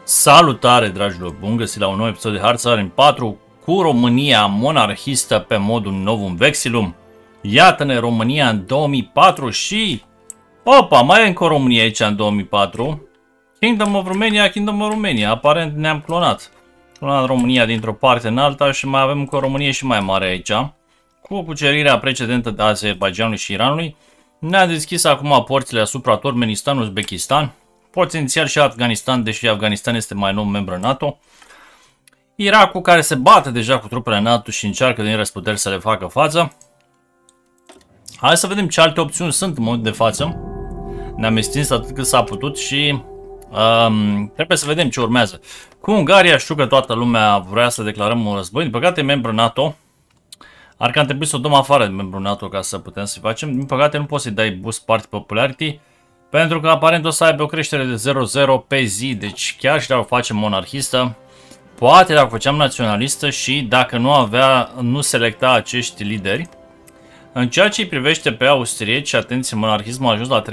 Salutare, dragilor! Bun găsit la un nou episod de Hard Salary 4 cu România monarhistă pe modul Novum Vexillum. Iată-ne România în 2004 și... Opa, mai e încă o România aici în 2004. Kingdom of Romania, Kingdom of Romania. Aparent ne-am clonat. Clonat România dintr-o parte în alta și mai avem încă o Românie și mai mare aici. Cu cucerirea precedentă de Azerbaidjanului și Iranului, ne-a deschis acum porțile asupra Turkmenistan, Uzbekistan. Potențial și Afganistan, deși Afganistan este mai nou membru NATO. Irakul, care se bate deja cu trupele NATO și încearcă din răsputeri să le facă față. Hai să vedem ce alte opțiuni sunt în momentul de față. Ne-am extins atât cât s-a putut și trebuie să vedem ce urmează. Cu Ungaria știu că toată lumea vrea să declarăm un război. Din păcate, membru NATO. Ar cam trebui să o dăm afară de membru NATO ca să putem să-i facem. Din păcate nu poți să-i dai boost party popularity. Pentru că aparent o să aibă o creștere de 0,0 pe zi, deci chiar și dacă o facem monarhistă, poate dacă o făceam naționalistă și dacă nu selecta acești lideri. În ceea ce îi privește pe austrieci, atenție, monarhismul a ajuns la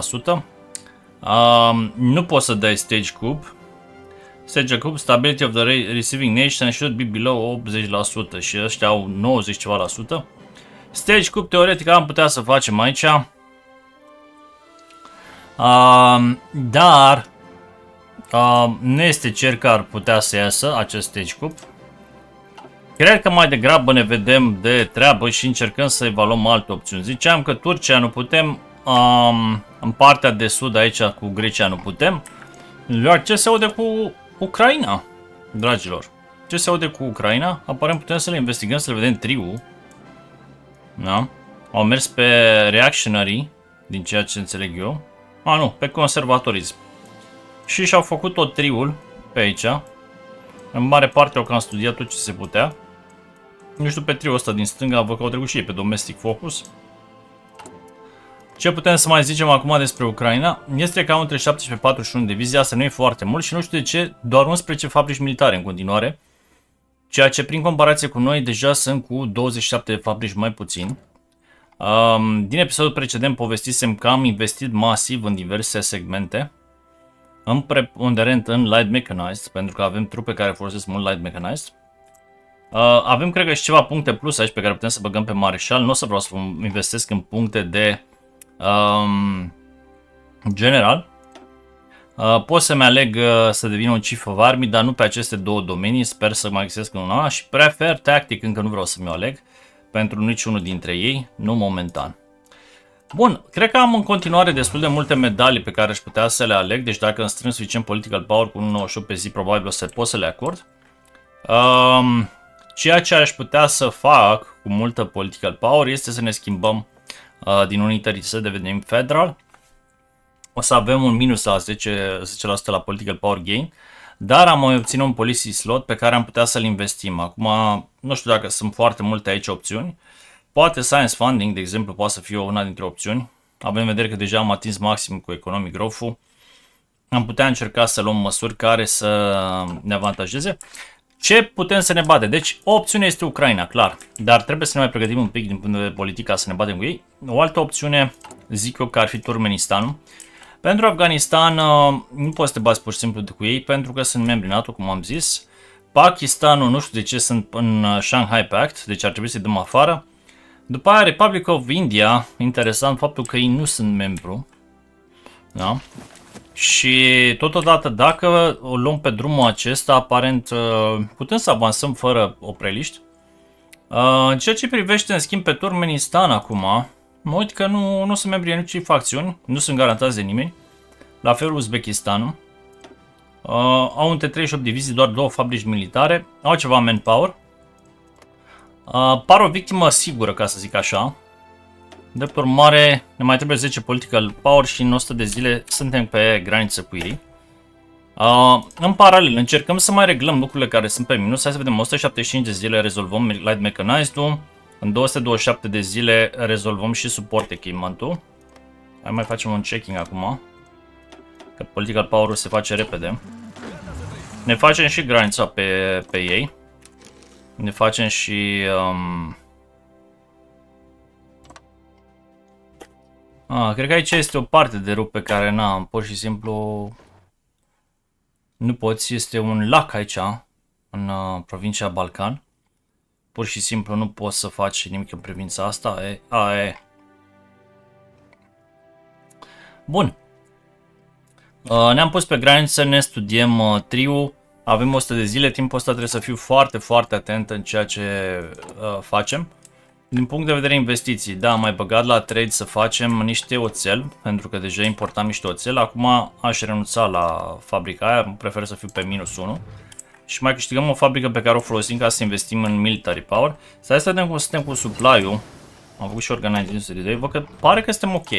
31%. Nu poți să dai stage coup. Stage coup, stability of the receiving nation should be below 80% și ăștia au 90 ceva la sută. Stage coup, teoretic, am putea să facem aici. Dar nu este cer că ar putea să iasă acest stage coup. Cred că mai degrabă ne vedem de treabă și încercăm să evaluăm alte opțiuni. Ziceam că Turcia nu putem, în partea de sud aici cu Grecia nu putem. Iar ce se aude cu Ucraina, dragilor? Ce se aude cu Ucraina? Aparent putem să le investigăm, să le vedem triul. Da? Au mers pe reactionary, din ceea ce înțeleg eu. Nu, pe conservatorism. Și și-au făcut tot triul pe aici. În mare parte au cam studiat tot ce se putea. Nu știu, pe triul ăsta din stânga văd că au trecut și ei pe domestic focus. Ce putem să mai zicem acum despre Ucraina? Este cam între 17-41 divizii, asta nu e foarte mult și nu știu de ce, doar 11 fabrici militare în continuare. Ceea ce prin comparație cu noi deja sunt cu 27 de fabrici mai puțin. Din episodul precedent povestisem că am investit masiv în diverse segmente, în preponderent în light mechanized, pentru că avem trupe care folosesc mult light mechanized. Avem, cred că, și ceva puncte plus aici pe care putem să băgăm pe mareșal. Nu o să vreau să investesc în puncte de general. Pot să-mi aleg să devin un chief of army, dar nu pe aceste două domenii. Sper să mai găsesc una și prefer tactic, încă nu vreau să mi-o aleg pentru niciunul dintre ei, nu momentan. Bun, cred că am în continuare destul de multe medalii pe care aș putea să le aleg, deci dacă îmi strâng suficient political power cu 1,98 pe zi, probabil o să pot să le acord. Ceea ce aș putea să fac cu multă political power este să ne schimbăm din unitary să devenim federal. O să avem un minus la 10% la political power gain, dar am mai obținut un policy slot pe care am putea să-l investim. Acum, nu știu dacă sunt foarte multe aici opțiuni. Poate science funding, de exemplu, poate să fie una dintre opțiuni. Avem în vedere că deja am atins maxim cu economic growth-ul. Am putea încerca să luăm măsuri care să ne avantajeze. Ce putem să ne bate? Deci, o opțiune este Ucraina, clar. Dar trebuie să ne mai pregătim un pic din punct de vedere politic ca să ne batem cu ei. O altă opțiune, zic eu, că ar fi Turkmenistanul. Pentru Afganistan nu poți să te bați pur și simplu cu ei pentru că sunt membri NATO, cum am zis. Pakistanul nu știu de ce sunt în Shanghai Pact, deci ar trebui să-i dăm afară. După aia Republic of India, interesant faptul că ei nu sunt membru. Da? Și totodată dacă o luăm pe drumul acesta, aparent putem să avansăm fără opreliști. În ceea ce privește în schimb pe Turkmenistan acum, mă uit că nu sunt membri în nici facțiuni, nu sunt garantați de nimeni. La fel Uzbekistanul. Au între 38 divizii, doar 2 fabrici militare, au ceva manpower. Par o victimă sigură, ca să zic așa. Drept urmare, ne mai trebuie 10 political power și în 100 de zile suntem pe graniță cu ei. În paralel, încercăm să mai reglăm lucrurile care sunt pe minus. Hai să vedem, 175 de zile rezolvăm light mechanized-ul. În 227 de zile rezolvăm și support equipment-ul. Hai mai facem un checking acum. Că political power-ul se face repede. Ne facem și granița pe ei. Ne facem și... cred că aici este o parte de rup pe care n-am, pur și simplu Nu poți, este un lac aici, în provincia Balcan. Pur și simplu nu poți să faci nimic în privința asta. E. Bun. Ne-am pus pe graniță să ne studiem triul. Avem 100 de zile, timpul ăsta trebuie să fiu foarte, foarte atent în ceea ce facem. Din punct de vedere investiții, da, am mai băgat la trade să facem niște oțel, pentru că deja importam niște oțel. Acum aș renunța la fabrica aia, prefer să fiu pe -1 și mai câștigăm o fabrică pe care o folosim ca să investim în military power. Stai să vedem cum suntem cu supply-ul. Am făcut și organizing de văd că pare că suntem ok.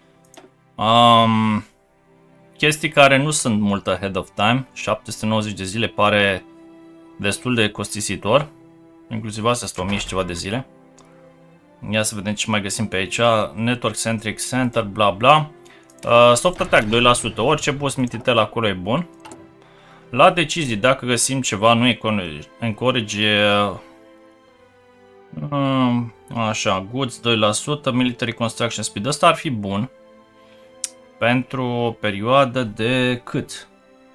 Chestii care nu sunt mult ahead of time. 790 de zile pare destul de costisitor. Inclusiv astea sunt 1000 și ceva de zile. Ia să vedem ce mai găsim pe aici. Network Centric Center, bla bla. Soft Attack 2%. Orice boss mititel acolo e bun. La decizii, dacă găsim ceva, nu encourage. Așa, Goods 2%, Military Construction Speed. Ăsta ar fi bun. Pentru o perioadă de cât?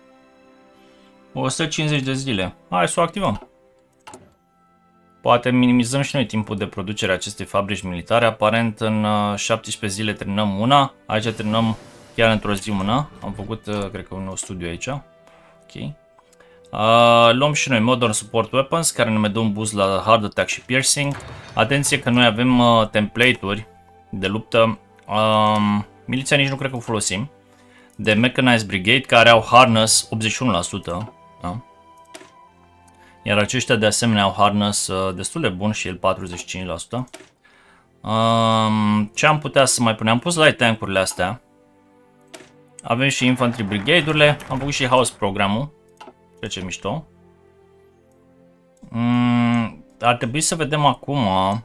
150 de zile. Hai să o activăm. Poate minimizăm și noi timpul de producere a acestei fabrici militare. Aparent în 17 zile terminăm una. Aici terminăm chiar într-o zi una. Am făcut, cred că, un nou studiu aici. Ok. Luăm și noi Modern Support Weapons, care ne dă un boost la Hard Attack și Piercing. Atenție că noi avem template-uri de luptă. Miliția nici nu cred că o folosim. De Mechanized Brigade, care au Harness 81%. Da? Iar aceștia de asemenea au Harness destul de bun și el 45%. Ce am putea să mai punem? Am pus light tank-urile astea. Avem și Infantry Brigade-urile. Am făcut și House programul. Ce mișto. Ar trebui să vedem acum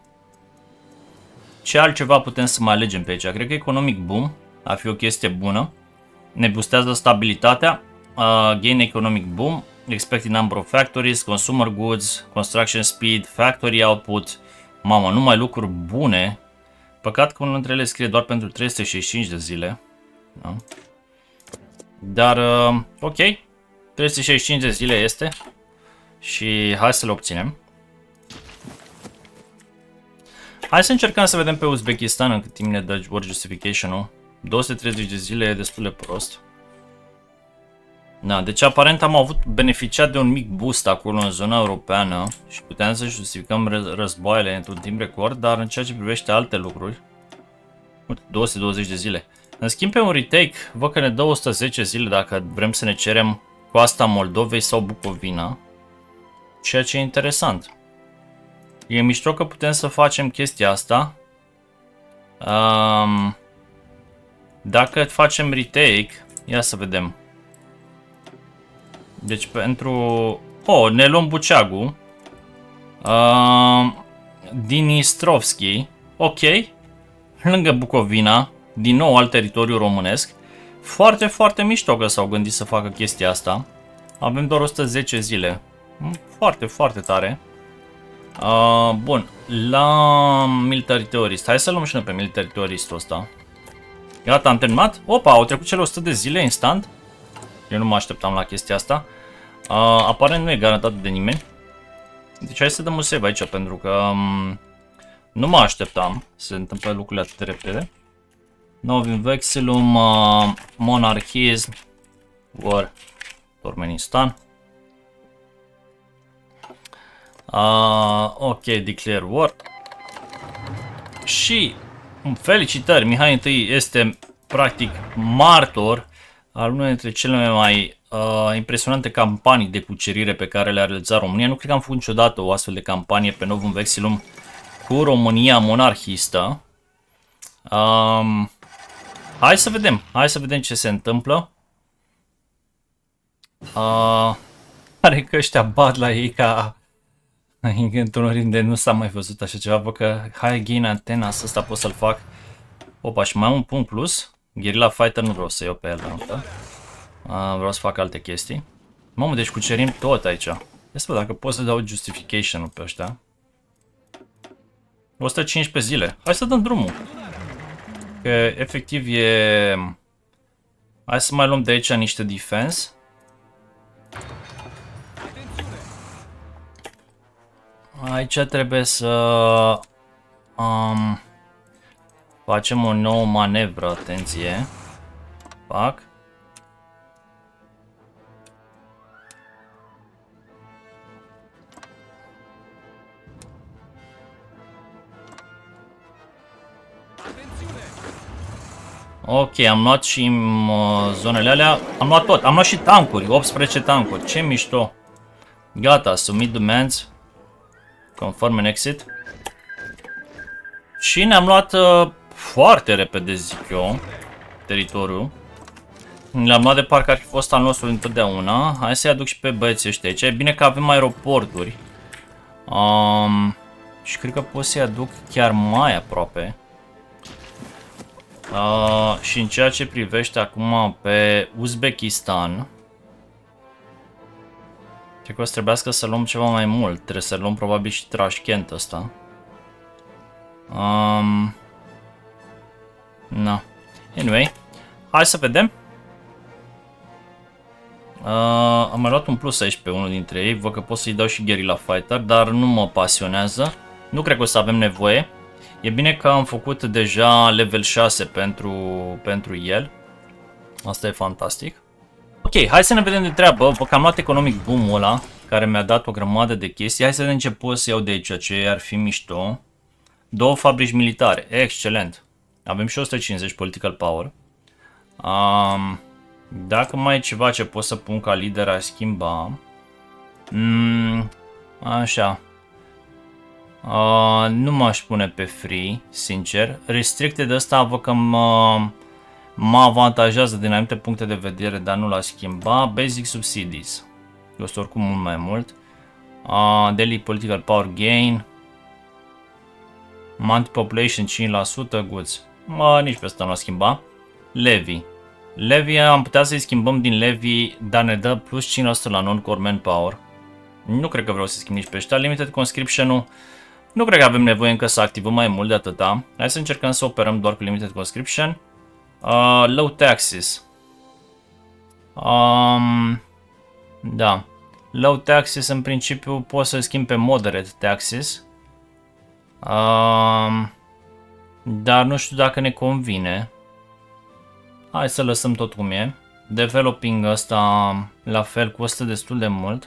ce altceva putem să mai alegem pe aici. Cred că Economic Boom ar fi o chestie bună. Ne boostează stabilitatea. Gain Economic Boom. Expected Number of Factories. Consumer Goods. Construction Speed. Factory Output. Mamă, numai lucruri bune. Păcat că unul dintre ele scrie doar pentru 365 de zile. Da? Dar, ok. 365 de zile este. Și hai să le obținem. Hai să încercăm să vedem pe Uzbekistan în cât timp ne dă War Justification-ul. 230 de zile e destul de prost. Da, deci aparent am avut beneficiat de un mic boost acolo în zona europeană și puteam să justificăm războaiele într-un timp record, dar în ceea ce privește alte lucruri, 220 de zile. În schimb pe un retake, văd că ne dă 110 zile dacă vrem să ne cerem coasta Moldovei sau Bucovina, ceea ce e interesant. E mișto că putem să facem chestia asta. Dacă facem retake, ia să vedem. Deci pentru... ne luăm Buceagu. Dinistrovski. Ok. Lângă Bucovina. Din nou alt teritoriu românesc. Foarte, foarte mișto că s-au gândit să facă chestia asta. Avem doar 110 zile. Foarte, foarte tare. Bun. La Military Theorist. Hai să luăm și noi pe Military Theorist-ul ăsta. Gata, am terminat. Opa, au trecut cele 100 de zile instant. Eu nu mă așteptam la chestia asta. Aparent nu e garantat de nimeni. Deci hai să dăm un save aici, pentru că nu mă așteptam să se întâmple lucrurile atât de repede. Novim Vexilum, Monarchism, War, Turkmenistan. Ok, Declare War. Și felicitări, Mihai I este practic martor al unei dintre cele mai impresionante campanii de cucerire pe care le-a realizat România. Nu cred că am făcut niciodată o astfel de campanie pe Novum Vexilum cu România monarhistă. Hai să vedem ce se întâmplă. Pare că ăștia bat la ei ca într-un ring de nu s-a mai văzut așa ceva. Văd că High Gain Antena, asta pot să-l fac. Opa, și mai am un punct plus. Guerrilla Fighter nu vreau să iau pe el. Vreau să fac alte chestii. Mamă, deci cucerim tot aici. Ia să văd dacă pot să dau justification-ul pe ăștia. 115 zile. Hai să dăm drumul. Că efectiv e... Hai să mai luăm de aici niște defense. Aici trebuie să facem o nouă manevră, atenție. Fac. Ok, am luat și zonele alea. Am luat tot. Am luat și tancuri. 18 tancuri. Ce mișto. Gata, submit demands. Confirm and exit. Și ne-am luat foarte repede, zic eu, teritoriul. Le-am luat de parcă ar fi fost al nostru întotdeauna. Hai să-i aduc și pe băieții ăștia aici. E bine că avem aeroporturi. Și cred că pot să-i aduc chiar mai aproape. Și în ceea ce privește acum pe Uzbekistan, cred că o să trebuiască să luăm ceva mai mult. Trebuie să luăm probabil și Tashkent ăsta. Na. Anyway, hai să vedem. Am mai luat un plus aici pe unul dintre ei. Văd că pot să-i dau și Guerrilla Fighter, dar nu mă pasionează. Nu cred că o să avem nevoie. E bine că am făcut deja level 6 pentru el. Asta e fantastic. Ok, hai să ne vedem de treabă. Văd că am luat economic boom-ul ăla, care mi-a dat o grămadă de chestii. Hai să vedem ce pot să iau de aici, ce ar fi mișto. 2 fabrici militare, excelent. Avem și 150 political power. Dacă mai e ceva ce pot să pun ca lider, aș schimba. Așa. Nu m-aș pune pe free, sincer. Restricted ăsta văd că mă avantajează din anumite puncte de vedere, dar nu l-aș schimba. Basic subsidies. Costă oricum mult mai mult. Daily political power gain. Monthly population 5%, goods. Nici pe asta nu l-aș schimba. Levy. Levy am putea să-i schimbăm din Levy, dar ne dă plus 5% la non-core manpower. Nu cred că vreau să schimb nici pe ăștia. Limited conscription-ul. Nu cred că avem nevoie încă să activăm mai mult de atâta. Hai să încercăm să operăm doar cu limited conscription. Low taxes. Da. Low taxes în principiu pot să schimb pe moderate taxes. Dar nu știu dacă ne convine. Hai să lăsăm tot cum e. Developing ăsta la fel costă destul de mult.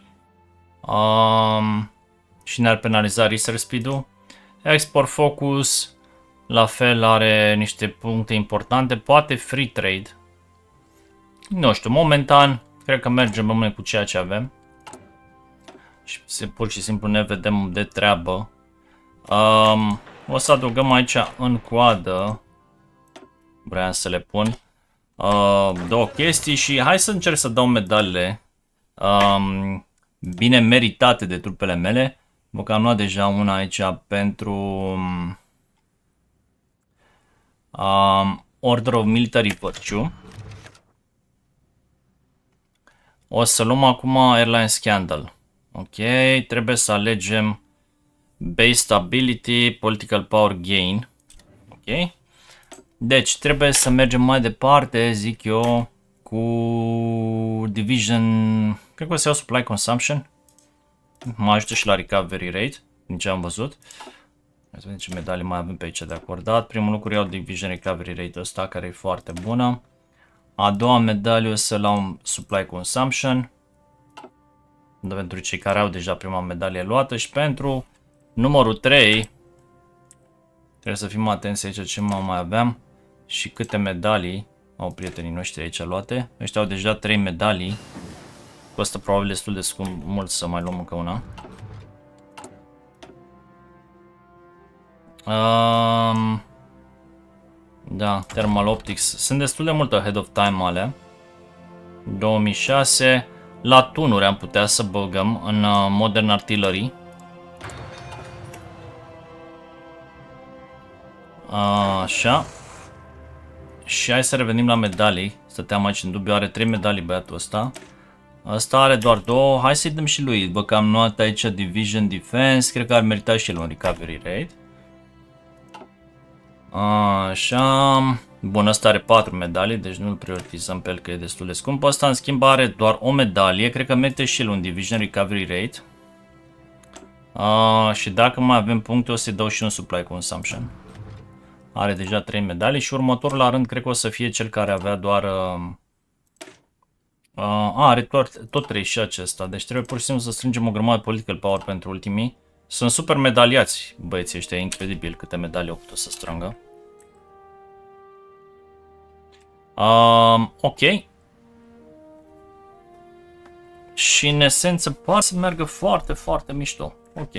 Și ne-ar penaliza research speed-ul. Export focus la fel are niște puncte importante. Poate free trade. Nu știu, momentan cred că mergem cu ceea ce avem. Și pur și simplu ne vedem de treabă. O să adăugăm aici în coadă. Vreau să le pun două chestii și hai să încerc să dau medalele bine meritate de trupele mele. Văd că am luat deja una aici pentru Order of Military Virtue. O să luăm acum Airline Scandal. Ok, trebuie să alegem Base Stability, Political Power Gain. Ok. Deci trebuie să mergem mai departe, zic eu, cu Division. Cred că o să iau Supply Consumption. Mă ajută și la Recovery Rate, din ce am văzut. Hai să vedem ce medalii mai avem pe aici de acordat. Primul lucru iau Division Recovery Rate ăsta, care e foarte bună. A doua medalie o să luăm Supply Consumption. Pentru cei care au deja prima medalie luată. Și pentru numărul 3 trebuie să fim atenți aici ce mai aveam și câte medalii au prietenii noștri aici luate. Ăștia au deja 3 medalii. Costă probabil destul de scump, mult să mai luăm încă una. Da, Thermal Optics. Sunt destul de mult ahead of time alea. 2006. La tunuri am putea să băgăm în Modern Artillery. Așa. Și hai să revenim la medalii. Stăteam aici în dubiu, are 3 medalii băiatul ăsta. Ăsta are doar 2. Hai să-i dăm și lui. Văd că am luat aici Division Defense. Cred că ar merita și el un Recovery Rate. Așa. Bun, ăsta are 4 medalii, deci nu-l prioritizăm pe el că e destul de scump. Ăsta în schimb are doar o medalie. Cred că merită și el un Division Recovery Rate. Și dacă mai avem puncte, o să-i dau și un supply consumption. Are deja 3 medalii și următorul la rând cred că o să fie cel care avea doar... are tot 3 și acesta, deci trebuie pur și simplu să strângem o grămadă de political power pentru ultimii. Sunt super medaliați băieții ăștia, e incredibil câte medalii au putut să strângă. Ok. Și în esență poate să meargă foarte, foarte mișto. Ok.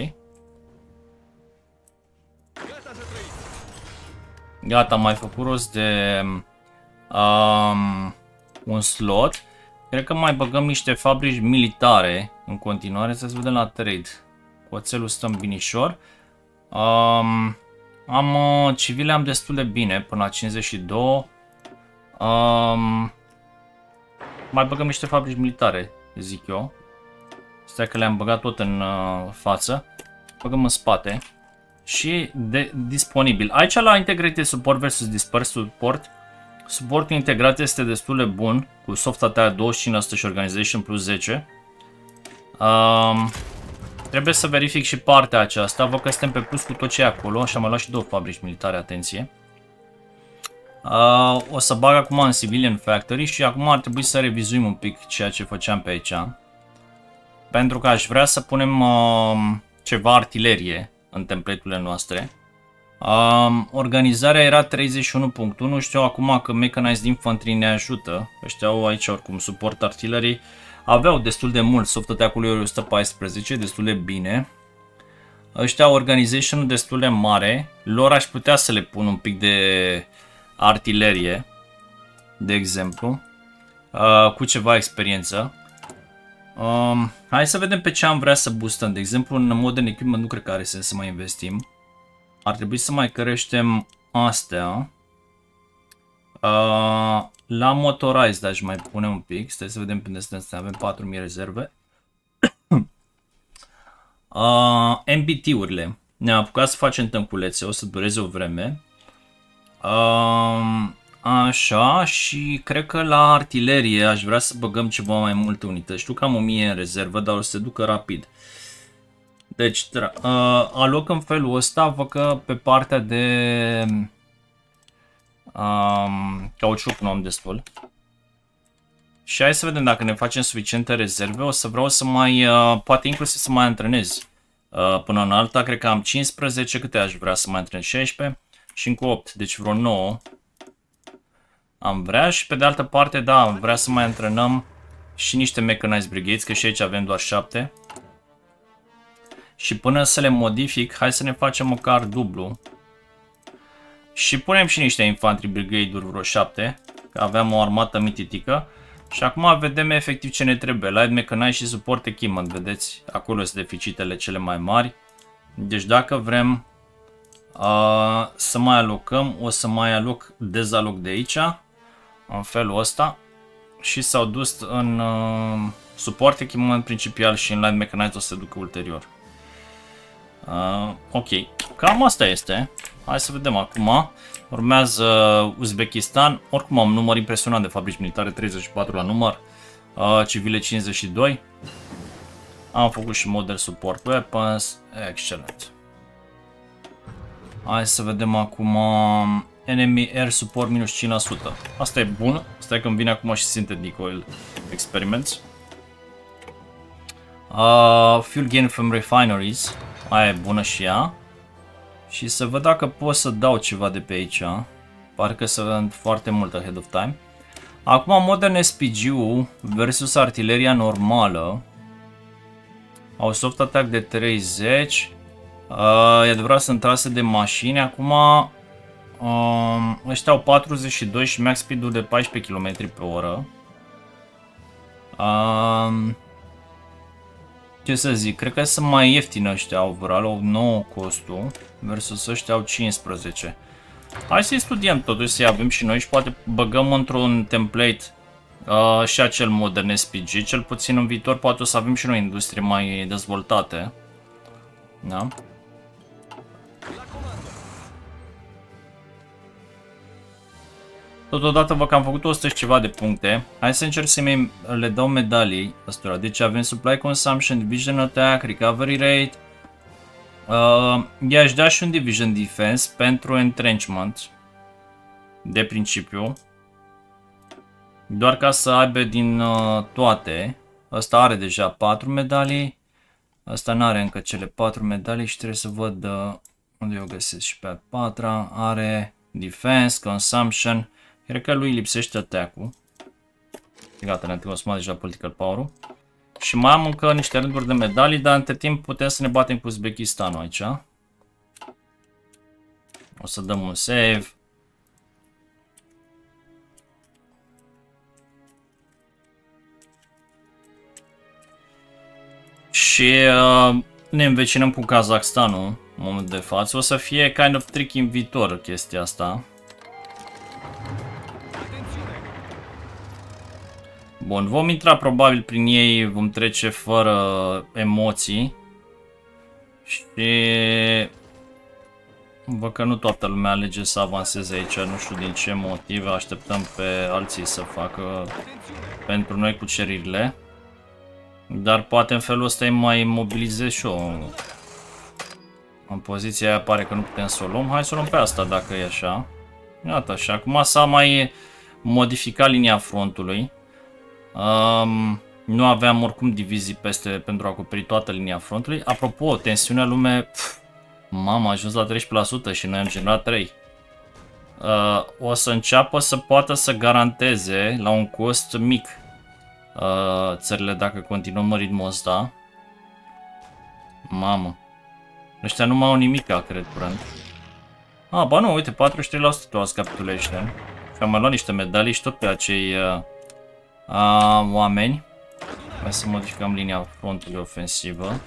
Gata, am mai făcut rost de un slot. Cred că mai băgăm niște fabrici militare în continuare. Să vedem la trade. Cu oțelul stăm binișor. Civile am destul de bine până la 52. Mai băgăm niște fabrici militare, zic eu. Stai că le-am băgat tot în față. Băgăm în spate. Și disponibil. Aici la Integrated Support versus Dispersed Support, suportul integrat este destul de bun, cu soft attack 25% și Organization plus 10. Trebuie să verific și partea aceasta. Văd că suntem pe plus cu tot ce e acolo. Și am mai luat și 2 fabrici militare, atenție. O să bag acum în Civilian Factory și acum ar trebui să revizuim un pic ceea ce făceam pe aici. Pentru că aș vrea să punem ceva artilerie în template-urile noastre. Organizarea era 31.1, știu acum că Mechanized Infantry ne ajută. Ăștia au aici oricum suport artilerii. Aveau destul de mult, soft attack-ul 114, destul de bine. Ăștia au organization destul de mare. Lor aș putea să le pun un pic de artilerie, de exemplu, cu ceva experiență. Hai să vedem pe ce am vrea să boostăm. De exemplu, în Modern Equipment nu cred că are sens să mai investim. Ar trebui să mai creștem astea. La Motorized aș mai pune un pic. Stai să vedem pe unde suntem. Avem 4000 rezerve. MBT-urile. Ne-am apucat să facem tânculețe. O să dureze o vreme. Așa, și cred că la artilerie aș vrea să băgăm ceva mai multe unități. Știu că am 1000 în rezervă, dar o să se ducă rapid. Deci, aloc în felul ăsta, văd că pe partea de cauciuc nu am destul. Și hai să vedem dacă ne facem suficiente rezerve. O să vreau să mai, poate inclusiv să mai antrenez până în alta. Cred că am 15, câte aș vrea să mai antrenez? 16 și încă 8, deci vreo 9. Am vrea și pe de altă parte, da, am vrea să mai antrenăm și niște Mechanized Brigades, că și aici avem doar 7. Și până să le modific, hai să ne facem măcar dublu. Și punem și niște Infantry Brigade-uri, vreo 7, că aveam o armată mititică. Și acum vedem efectiv ce ne trebuie. Light Mechanized și Support Equipment, vedeți? Acolo sunt deficitele cele mai mari. Deci dacă vrem să mai alocăm, o să mai aloc dezaloc de aici, în felul ăsta. Și s-au dus în Support Equipment principal și în Light Mechanized o să se ducă ulterior. Ok, cam asta este. Hai să vedem acum. Urmează Uzbekistan. Oricum am număr impresionant de fabrici militare, 34 la număr. Civile 52. Am făcut și Modern Support Weapons. Excelent. Hai să vedem acum. Enemy Air Support minus 5%. Asta e bun. Stai că îmi vine acum și Synthetic Oil Experiments. Fuel Gain from Refineries. Aia e bună și ea. Și să văd dacă pot să dau ceva de pe aici. Parcă sunt foarte mult ahead of time. Acum Modern SPG-ul versus artileria normală. Au soft attack de 30. E adevărat, sunt trase de mașini. Acum ăștia au 42 și max speed-ul de 14 km pe oră. Ce să zic, cred că sunt mai ieftini ăștia overall, au 9 costul versus ăștia au 15. Hai să-i studiem totuși, să-i avem și noi și poate băgăm într-un template și acel Modern SPG, cel puțin în viitor poate o să avem și noi industrie mai dezvoltate. Da? Totodată văd că am făcut 100 și ceva de puncte. Hai să încerc să le dau medalii ăstora. Deci avem Supply Consumption, Division Attack, Recovery Rate, I-aș da și un Division Defense pentru Entrenchment, de principiu. Doar ca să aibă din toate. Ăsta are deja 4 medalii. Ăsta n-are încă cele 4 medalii și trebuie să văd unde eu găsesc și pe a 4-a. Are Defense, Consumption. Cred că lui lipsește attack-ul. Gata, ne-am consumat deja Political Power-ul. Și mai am încă niște rânduri de medalii, dar între timp putem să ne batem cu Uzbekistanul aici. O să dăm un save. Și ne învecinăm cu Kazakhstanul în momentul de față. O să fie kind of tricky în viitor chestia asta. Bun, vom intra probabil prin ei, vom trece fără emoții. Și văd că nu toată lumea alege să avanseze aici, nu știu din ce motive, așteptăm pe alții să facă pentru noi cuceririle. Dar poate în felul ăsta îi mai mobilizez și eu. În poziția aia pare că nu putem să o luăm. Hai să o luăm pe asta dacă e așa. Iată așa. Acum s-a mai modificat linia frontului. Nu aveam oricum divizii peste pentru a acoperi toată linia frontului. Apropo, tensiunea lume... Mamă, a ajuns la 13% și noi am generat 3. O să înceapă să poată să garanteze la un cost mic țările dacă continuăm în ritmul ăsta. Mamă. Ăștia nu mai au nimica, cred, curând. Ba nu, uite, 43% toți capitulation. Și am mai luat niște medalii și tot pe acei oameni. Hai să modificăm linia frontului ofensivă.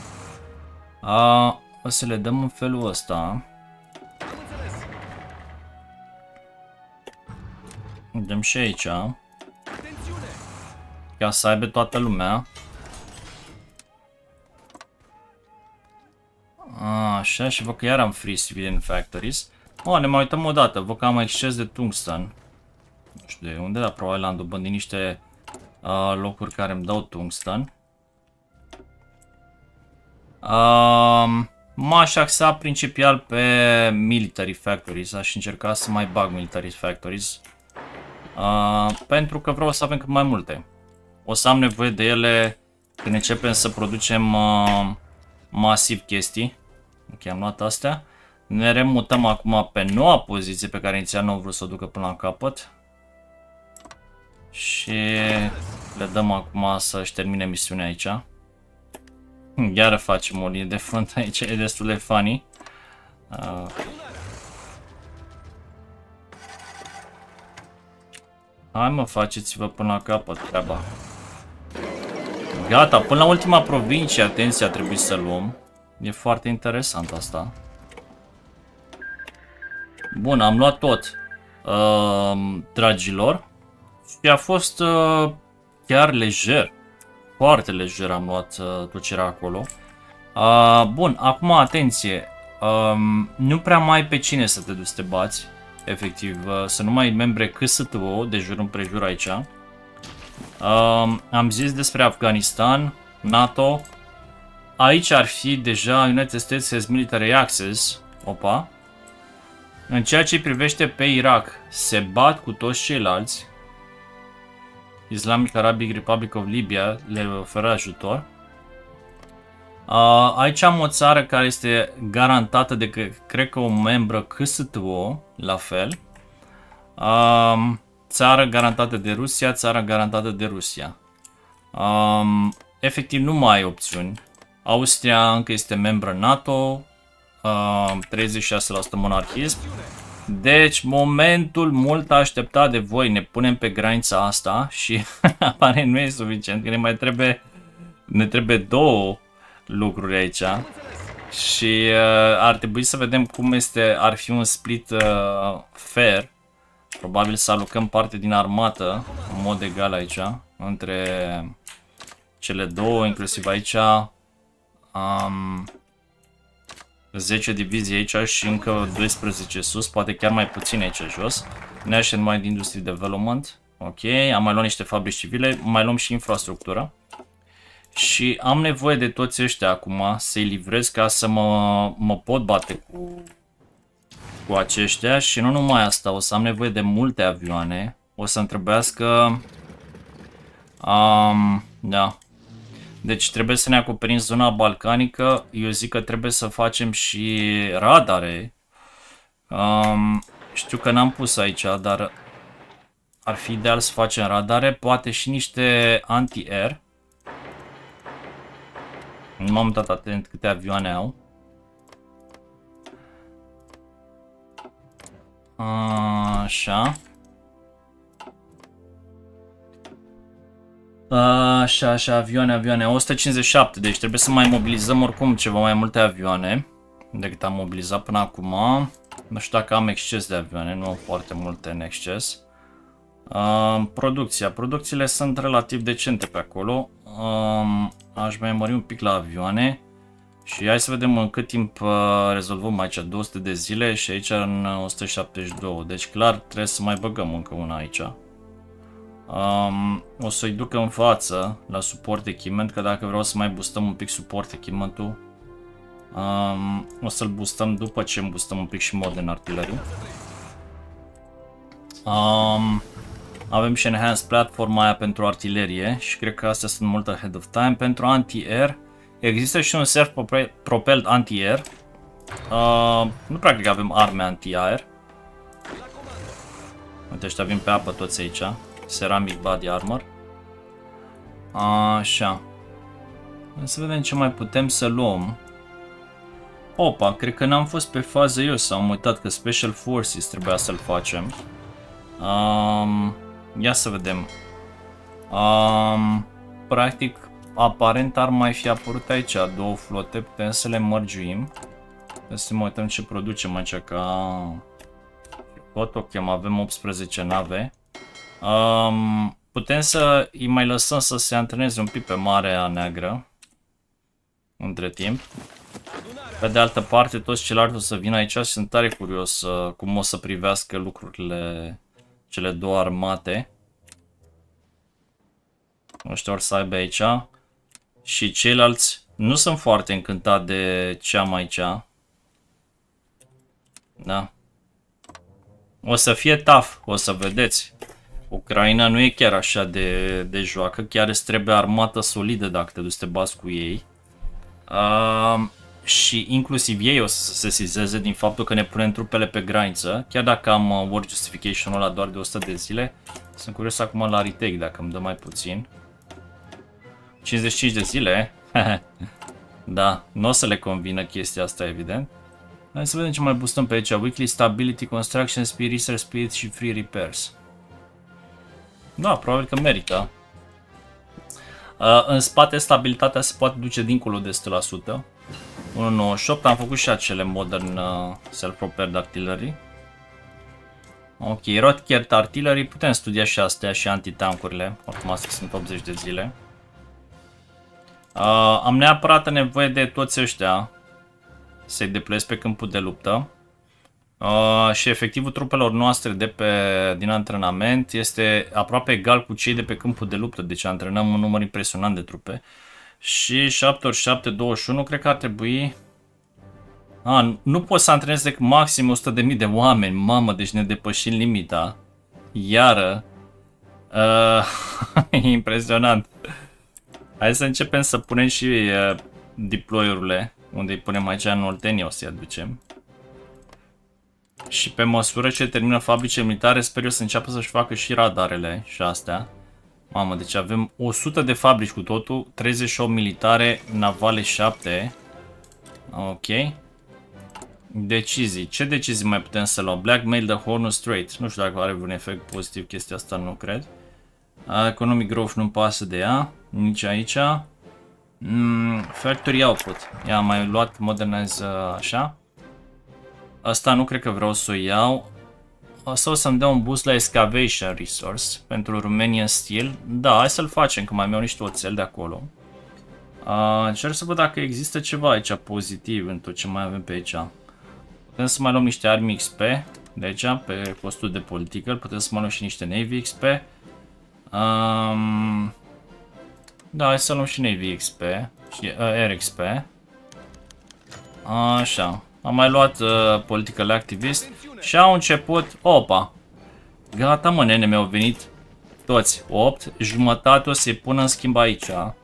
O să le dăm în felul ăsta. Dăm și aici. Ca să aibă toată lumea. Așa, și văd că iar am free civilian factories. Ne mai uităm o dată, văd că am exces de tungsten. Nu știu de unde, dar probabil am dobândit niște locuri care îmi dau tungsten. M-aș axa principial pe military factories, aș încerca să mai bag military factories. Pentru că vreau să avem cât mai multe. O să am nevoie de ele când începem să producem masiv chestii. Ok, am luat astea. Ne remutăm acum pe noua poziție pe care inițial nu am vrut să o ducă până la capăt. Și le dăm acum să-și termine misiunea aici. Iar facem o linie de front aici, e destul de funny. Hai mă, faceți-vă până la capăt treaba. Gata, până la ultima provincie, atenție, a trebuit să luăm. E foarte interesant asta. Bun, am luat tot, dragilor. Și a fost chiar lejer. Foarte lejer am luat tot ce era acolo. Bun, acum atenție. Nu prea mai ai pe cine să te duci să te bați. Efectiv, să nu mai ai membre CSTO de jur împrejur aici. Am zis despre Afganistan, NATO. Aici ar fi deja United States has military access. Opa. În ceea ce privește pe Irak, se bat cu toți ceilalți. Islamic Arabic Republic of Libya le oferă ajutor. Aici am o țară care este garantată de, cred că o membră CSTO, la fel. Țară garantată de Rusia, țară garantată de Rusia. Efectiv nu mai ai opțiuni. Austria încă este membră NATO, 36% monarhism. Deci momentul mult așteptat de voi, ne punem pe granița asta și apare nu e suficient, că ne trebuie două lucruri aici. Și ar trebui să vedem cum ar fi un split fair. Probabil să alocăm parte din armată în mod egal aici, între cele două, inclusiv aici 10 divizii aici și încă 12 sus, poate chiar mai puțin aici jos. National Mind Industry Development, ok, am mai luat niște fabrici civile, mai luăm și infrastructura. Și am nevoie de toți ăștia acum să-i livrez ca să mă pot bate cu aceștia. Și nu numai asta, o să am nevoie de multe avioane. O să-mi trebuiască... da. Deci trebuie să ne acoperim zona balcanică. Eu zic că trebuie să facem și radare. Știu că n-am pus aici, dar ar fi ideal să facem radare. Poate și niște anti-air. Nu m-am uitat atent câte avioane au. Așa. Așa, avioane, 157, deci trebuie să mai mobilizăm oricum ceva mai multe avioane decât am mobilizat până acum. Nu știu dacă am exces de avioane, nu am foarte multe în exces. Producțiile sunt relativ decente pe acolo. Aș mai mări un pic la avioane. Și hai să vedem în cât timp rezolvăm aici, 200 de zile și aici în 172. Deci clar trebuie să mai băgăm încă una aici. O să-i duc în față la support equipment, că dacă vreau să mai boostăm un pic support equipment-ul, o să-l boostăm după ce îmi boostăm un pic și modern artillery. Avem și enhanced platform aia pentru artilerie și cred că astea sunt mult ahead of time. Pentru anti-air există și un self-propelled anti-air. Nu prea cred că avem arme anti-air. Uite, ăștia vin pe apă toți aici. Ceramic body armor. Așa. Să vedem ce mai putem să luăm. Opa, cred că n-am fost pe fază eu sau am uitat că Special Forces trebuia să-l facem. Ia să vedem. Practic, aparent ar mai fi apărut aici două flote, putem să le mărgiuim. Să mă uităm ce producem aici ca... Potochem, avem 18 nave. Putem să îi mai lăsăm să se antreneze un pic pe Marea Neagră între timp. Pe de altă parte, toți ceilalți o să vină aici și sunt tare curios cum o să privească lucrurile cele două armate. Ăștia or să aibă aici. Și ceilalți nu sunt foarte încântat de ce am aici. Da. O să fie tough, o să vedeți. Ucraina nu e chiar așa de joacă, chiar îți trebuie armată solidă dacă te duci să te bați cu ei. Și inclusiv ei o să se sesizeze din faptul că ne punem trupele pe graniță. Chiar dacă am war justification-ul ăla doar de 100 de zile. Sunt curios acum la retake dacă îmi dă mai puțin. 55 de zile? Da, nu o să le convină chestia asta evident. Hai să vedem ce mai boostăm pe aici. Weekly Stability, Construction Speed, Research Speed și Free Repairs. Da, probabil că merită. În spate stabilitatea se poate duce dincolo de 100%. 1.98, am făcut și acele modern self-propelled artillery. Ok, Rotgert Artillery, putem studia și astea și antitankurile, oricum astea sunt 80 de zile. Am neapărat nevoie de toți ăștia să-i deployez pe câmpul de luptă. Și efectivul trupelor noastre din antrenament este aproape egal cu cei de pe câmpul de luptă, deci antrenăm un număr impresionant de trupe. Și 7 × 7, 21, cred că ar trebui... nu pot să antrenez decât maxim 100.000 de oameni, mamă, deci ne depășim limita. Iară. Impresionant. Hai să începem să punem și deploy-urile, unde îi punem aici în Oltenia, o să-i aducem. Și pe măsură ce termină fabricile militare, sper eu să înceapă să-și facă și radarele și astea. Mamă, deci avem 100 de fabrici cu totul, 38 militare, navale 7. Ok. Decizii. Ce decizii mai putem să luăm? Blackmail the Hormuz Strait. Nu știu dacă are un efect pozitiv chestia asta, nu cred. Economic Growth nu-mi pasă de ea. Nici aici. Factory Output. Ia, am mai luat Modernize așa. Asta nu cred că vreau să o iau. O să-mi dea un boost la Excavation Resource pentru Romanian Steel. Da, hai să-l facem, că mai iau niște oțel de acolo. Încerc să văd dacă există ceva aici pozitiv în tot ce mai avem pe aici. Putem să mai luăm niște Army XP de aici, pe costul de political. Putem să mai luăm și niște Navy XP. Da, hai să luăm și Navy XP și Air XP. Așa. Am mai luat Political Activist și au început... Opa! Gata, mă, nene, mi-au venit toți 8. Jumătate o să-i pun în schimb aici.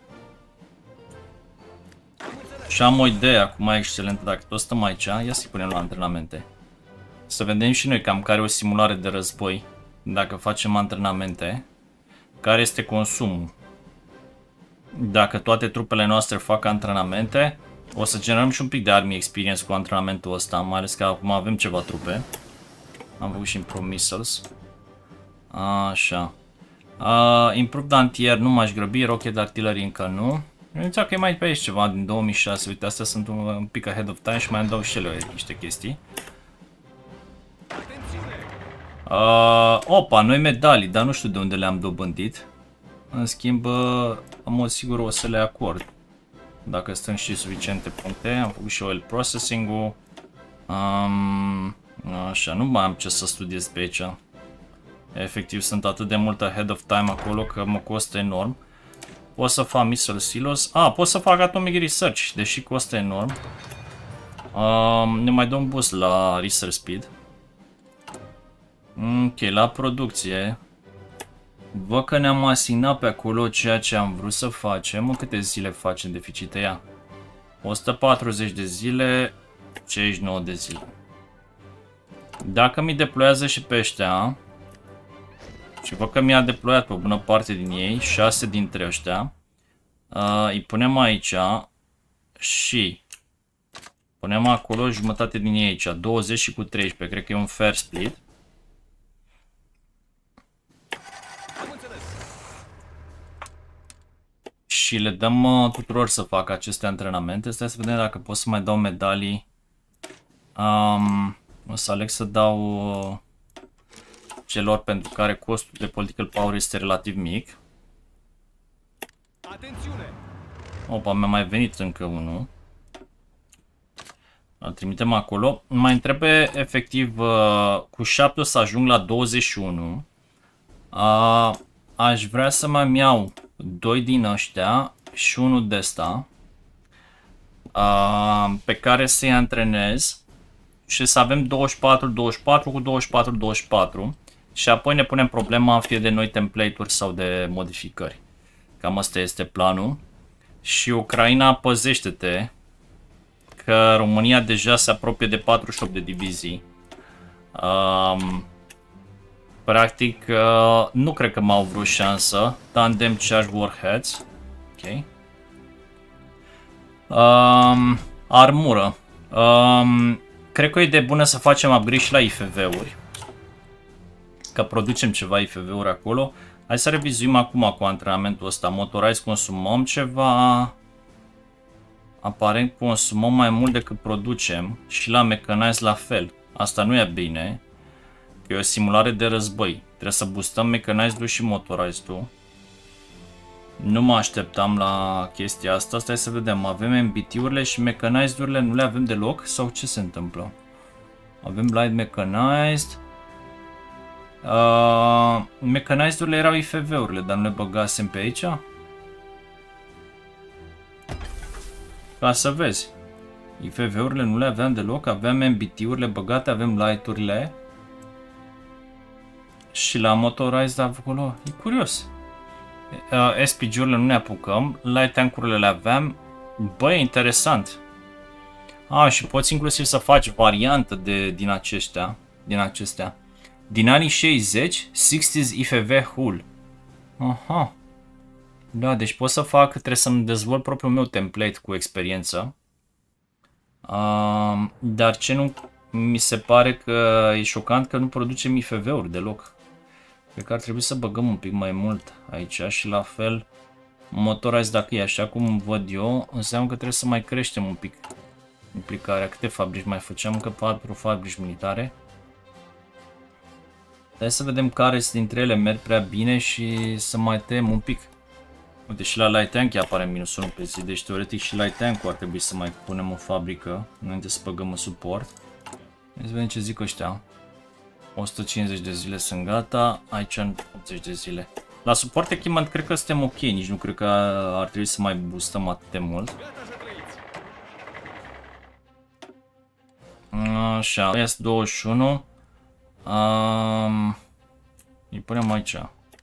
Și am o idee acum excelentă. Dacă tot stăm aici, ia să-i punem la antrenamente. Să vedem și noi cam care e o simulare de război. Dacă facem antrenamente. Care este consumul. Dacă toate trupele noastre fac antrenamente, o să generăm și un pic de army experience cu antrenamentul ăsta. Mai ales că acum avem ceva trupe. Am făcut și Improved Missiles. Așa. Improved Anti-Air nu m-aș grăbi. Rocket Artillery încă nu. Că e mai pe aici ceva din 2006. Uite, astea sunt un pic ahead of time și mai îmi dau și ele niște chestii. Opa, noi medalii, dar nu știu de unde le-am dobândit. În schimb, în mod sigur o să le acord. Dacă strâng și suficiente puncte. Am făcut și oil processing-ul. Așa, nu mai am ce să studiez pe aici. Efectiv, sunt atât de mult ahead of time acolo că mă costă enorm. Pot să fac missile silos. Pot să fac atomic research, deși costă enorm. Ne mai dăm boost la research speed. Ok, la producție. Văd că ne-am asignat pe acolo ceea ce am vrut să facem. În câte zile facem deficite ea? 140 de zile, 59 de zile. Dacă mi deployează și pe ăștia, și văd că mi-a deployat pe o bună parte din ei, 6 dintre ăștia, îi punem aici și punem acolo jumătate din ei aici, 20 și cu 13, cred că e un fair split. Și le dăm tuturor să facă aceste antrenamente. Stai să vedem dacă pot să mai dau medalii. O să aleg să dau celor pentru care costul de political power este relativ mic. Opa, mi-a mai venit încă unul. Îl trimitem acolo. Mai trebuie efectiv cu 7 o să ajung la 21. Aș vrea să mai iau 2 din ăștia și unul de ăsta pe care să-i antrenez și să avem 24, 24 cu 24, 24 și apoi ne punem problema fie de noi template-uri sau de modificări. Cam asta este planul. Și Ucraina, păzește-te că România deja se apropie de 48 de divizii. Practic, nu cred că m-au vrut șansă. Tandem Charge Warheads. Ok. Armură. Cred că e de bună să facem upgrade și la IFV-uri. Că producem ceva IFV-uri acolo. Hai să revizuim acum cu antrenamentul ăsta. Motorized consumăm ceva. Aparent consumăm mai mult decât producem. Și la Mechanized la fel. Asta nu e bine. Că e o simulare de război. Trebuie să boostăm Mechanized-ul și Motorized-ul. Nu mă așteptam la chestia asta. Stai să vedem. Avem MBT-urile și Mechanized-urile nu le avem deloc? Sau ce se întâmplă? Avem Light Mechanized. Mechanized-urile erau IFV-urile, dar nu le băgasem pe aici? Ca să vezi. IFV-urile nu le aveam deloc. Aveam MBT-urile băgate, avem Light-urile. Și la Motorized acolo. E curios. SPG-urile nu ne apucăm. Light tank-urile le aveam. Băi, interesant. Și poți inclusiv să faci variantă din acestea. Din anii 60, 60s IFV Hull. Aha. Da, deci pot să fac, trebuie să-mi dezvolt propriul meu template cu experiență. Dar ce nu mi se pare că e șocant că nu producem IFV-uri deloc. Cred că ar trebui să băgăm un pic mai mult aici și la fel Motorized, dacă e așa cum văd eu, înseamnă că trebuie să mai creștem un pic implicarea. Câte fabrici mai făceam? Încă 4 fabrici militare. Hai să vedem care dintre ele merg prea bine și să mai tăiem un pic. Uite, și la Light Tank apare minus 1 pe zi, deci teoretic și Light Tank-ul ar trebui să mai punem o fabrică înainte să băgăm în suport. Hai să vedem ce zic ăștia. 150 de zile sunt gata, aici în 80 de zile. La support equipment cred că suntem ok, nici nu cred că ar trebui să mai boostăm atât de mult. Așa, S21. Îi punem aici.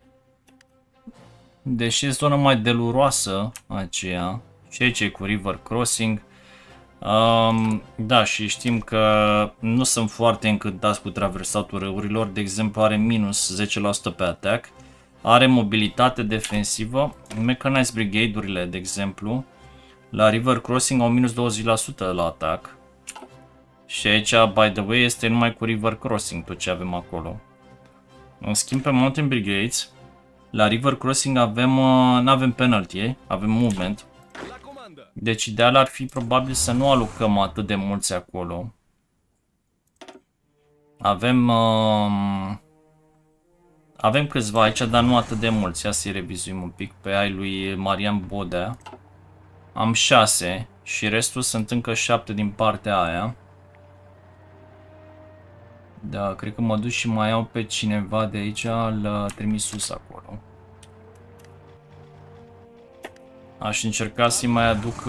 Deși e zona mai deluroasă aceea. Și aici e cu River Crossing. Da, și știm că nu sunt foarte încântați cu traversatul râurilor. De exemplu, are minus 10% pe attack. Are mobilitate defensivă. Mechanized Brigade-urile, de exemplu, la River Crossing au minus 20% la attack. Și aici, by the way, este numai cu River Crossing tot ce avem acolo. În schimb, pe Mountain Brigades, la River Crossing avem, nu avem penalty, avem movement. Deci ideal ar fi probabil să nu alocăm atât de mulți acolo. Avem câțiva aici, dar nu atât de mulți. Ia să-i revizuim un pic pe ai lui Marian Bodea. Am 6 și restul sunt încă 7 din partea aia. Da, cred că mă duc și mai iau pe cineva de aici, l-a trimis sus acolo. Aș încerca să-i mai aduc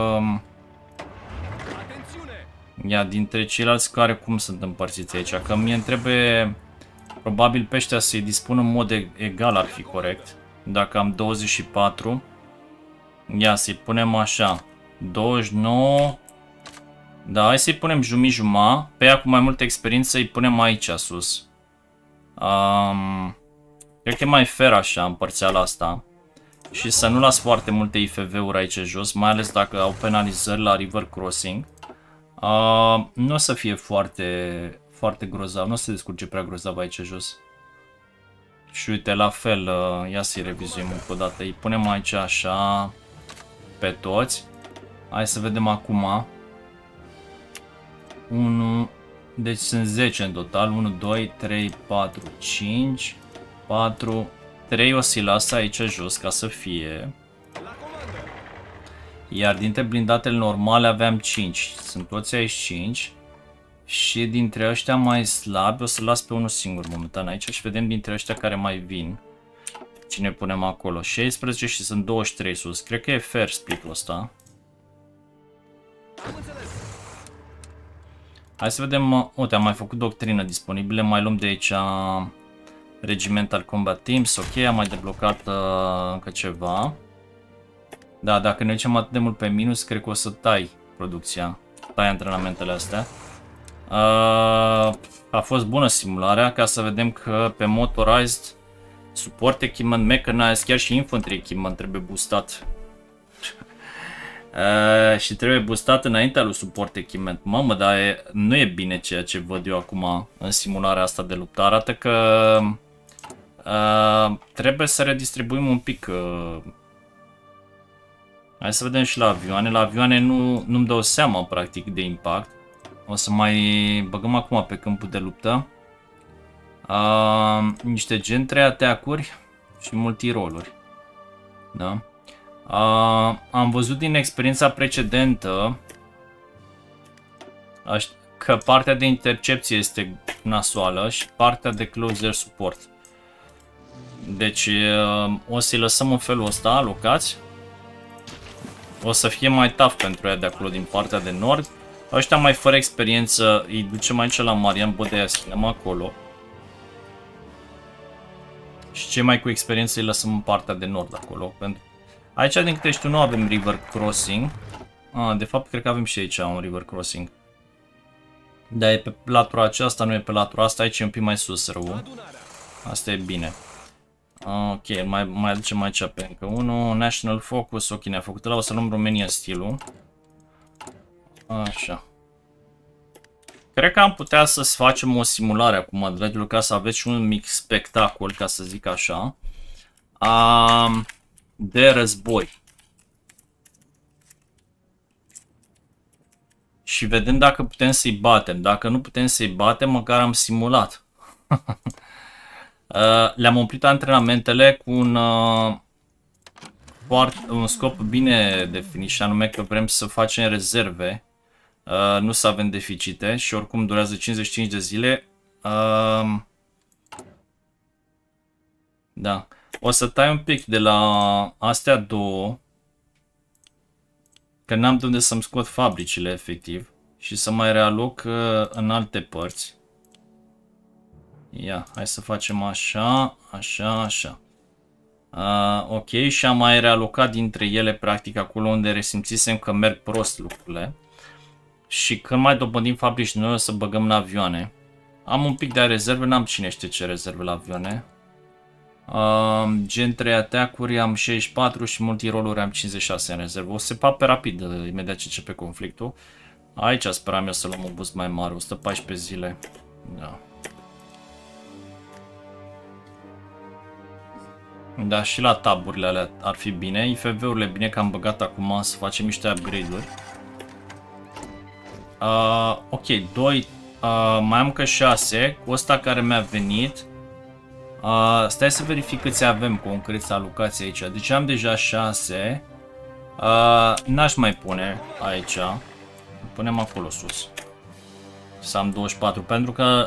ia dintre ceilalți care cum sunt împărțiți aici, că mie îmi trebuie probabil pe ăștia să-i dispun în mod egal ar fi corect. Dacă am 24, ia să-i punem așa, 29, da, hai să-i punem jumătate, pe ea cu mai multă experiență îi punem aici sus. Cred că e mai fair așa împărțeala asta. Și să nu las foarte multe IFV-uri aici jos, mai ales dacă au penalizări la River Crossing. Nu o să fie foarte grozav, nu o să se descurce prea grozav aici jos. Și uite, la fel, ia să-i revizuim încă o dată. Îi punem aici așa pe toți. Hai să vedem acum. 1, deci sunt 10 în total. 1, 2, 3, 4, 5, 4, 3 o să-i las aici jos ca să fie. Iar dintre blindatele normale aveam 5. Sunt toți aici 5. Și dintre ăștia mai slabi o să las pe unul singur momentan aici și vedem dintre ăștia care mai vin. Cine punem acolo? 16 și sunt 23 sus. Cred că e fair split-ul ăsta. Hai să vedem. Uite, am mai făcut doctrină disponibilă. Mai luăm de aici Regimental Combat Teams. Ok, am mai deblocat încă ceva. Da, dacă ne ducem atât de mult pe minus, cred că o să tai producția. Tai antrenamentele astea. A fost bună simularea, ca să vedem că pe Motorized, Support Equipment, Mechanized, chiar și Infantry Equipment trebuie boostat. Și trebuie boostat înaintea lui Support Equipment. Mamă, dar nu e bine ceea ce văd eu acum în simularea asta de luptă. Arată că trebuie să redistribuim un pic. Hai să vedem și la avioane. La avioane nu-mi dau seama practic de impact. O să mai băgăm acum pe câmpul de luptă niște gen 3 attack-uri și multiroluri. Da? Am văzut din experiența precedentă că partea de intercepție este nasoală și partea de close air support. Deci o să-i lăsăm în felul ăsta alocați. O să fie mai tough pentru ea de acolo din partea de nord. Ăștia mai fără experiență îi ducem aici la Marian Bodea, schinem acolo. Și cei mai cu experiență îi lăsăm în partea de nord acolo. Aici, din câte știu, nu avem River Crossing. De fapt, cred că avem și aici un River Crossing. Dar e pe latura aceasta, nu e pe latura asta. Aici e un pic mai sus rău. Asta e bine. Ok, mai aducem aici pe încă unul. National Focus, ok, ne-a făcut ăla. O să luăm Romania stilul. Așa. Cred că am putea să facem o simulare acum, dragilor, ca să aveți și un mic spectacol, ca să zic așa, de război. Și vedem dacă putem să-i batem. Dacă nu putem să-i batem, măcar am simulat. Le-am umplit antrenamentele cu un scop bine definit, și anume că vrem să facem rezerve. Nu să avem deficite și oricum durează 55 de zile. Da. O să tai un pic de la astea două, că n-am de unde să-mi scot fabricile efectiv și să mai realoc în alte părți. Ia, hai să facem așa, așa, așa. Ok, și am mai realocat dintre ele practic acolo unde resimțisem că merg prost lucrurile. Și când mai dobândim fabrici noi o să băgăm în avioane. Am un pic de rezerve, n-am cine știe ce rezerve la avioane. Gen 3 attack-uri am 64 și multiroluri am 56 în rezervă. O să se pape rapid imediat ce începe conflictul. Aici speram eu să luăm un boost mai mare, 114 zile. Da. Da, și la taburile alea ar fi bine. IFV-urile bine că am băgat acum să facem niște upgrade-uri. Ok, 2. Mai am încă 6. Cu ăsta care mi-a venit. Stai să verific câți avem concret alocații aici. Deci am deja 6. N-aș mai pune aici. Punem acolo sus. Să am 24. Pentru că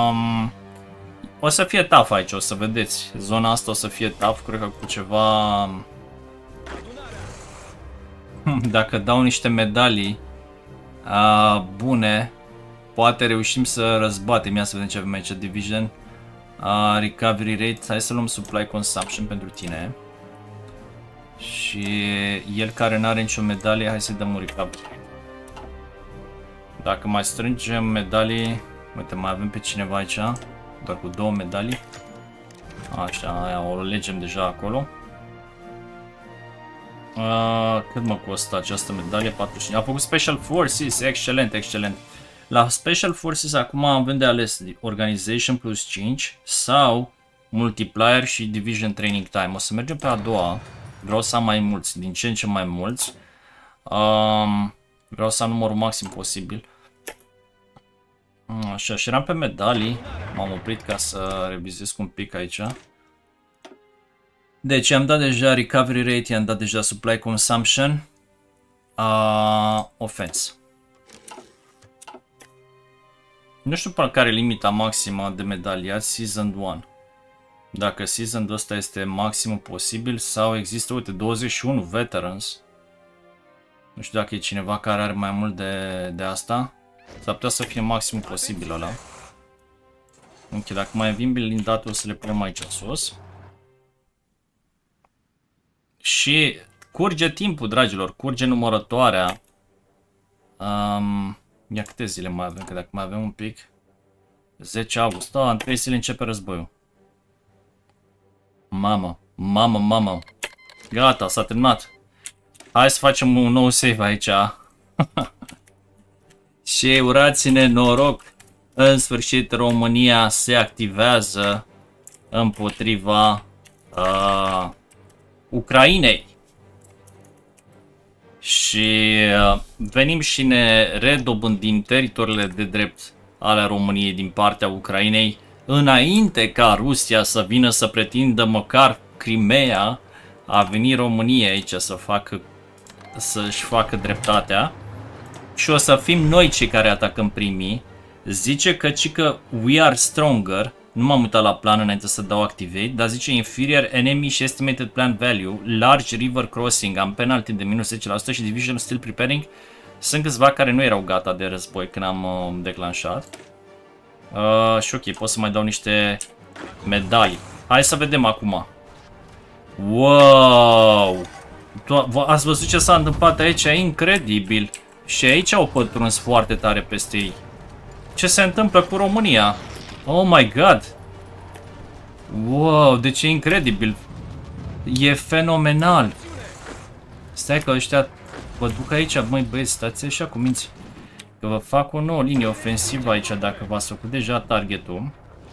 o să fie tough aici, o să vedeți. Zona asta o să fie tough. Cred că cu ceva... Dacă dau niște medalii bune, poate reușim să răzbatem. Ia să vedem ce avem aici. Division, recovery rate. Hai să luăm supply consumption pentru tine. Și el care nu are nicio medalie, hai să-i dăm un recovery. Dacă mai strângem medalii, uite, mai avem pe cineva aici, doar cu 2 medalii. Așa, aia o legem deja acolo. Cât mă costă această medalie? 45. A făcut Special Forces, excelent, excelent. La Special Forces acum avem de ales Organization plus 5 sau Multiplier și Division Training Time. O să mergem pe a doua. Vreau să am mai mulți, din ce în ce mai mulți. Vreau să am numărul maxim posibil. Așa, și eram pe medalii. M-am oprit ca să revizuiesc un pic aici. Deci am dat deja recovery rate, i-am dat deja supply consumption. Offense. Nu știu pe care e limita maximă de medaliați Season 1. Dacă season-ul ăsta este maximul posibil sau există, uite, 21 veterans. Nu știu dacă e cineva care are mai mult de asta. S-ar putea să fie maximul posibil ăla. Ok, dacă mai avem blindate o să le punem aici sus. Și curge timpul, dragilor, curge numărătoarea. Ia câte zile mai avem, că dacă mai avem un pic. 10 august, în 3 zile începe războiul. Mamă, mamă, mamă. Gata, s-a terminat. Hai să facem un nou save aici. Și urați-ne noroc. În sfârșit România se activează împotriva Ucrainei. Și venim și ne redobândim teritoriile de drept ale României din partea Ucrainei, înainte ca Rusia să vină să pretindă măcar Crimea. A venit România aici să-și facă dreptatea. Și o să fim noi cei care atacăm primii. Zice că we are stronger. Nu m-am uitat la plan înainte să dau activate, dar zice inferior enemy și estimated plan value, large river crossing, am penalty de minus 10% și division still preparing. Sunt câțiva care nu erau gata de război când am declanșat. Și ok, pot să mai dau niște medalii. Hai să vedem acum. Wow! Ați văzut ce s-a întâmplat aici? E incredibil. Și aici au pătruns foarte tare peste ei. Ce se întâmplă cu România? Oh my god! Wow, deci e incredibil. E fenomenal. Stai că ăștia vă duc aici, măi băieți, stați așa cu minți. Că vă fac o nouă linie ofensivă aici dacă v-ați făcut deja targetul.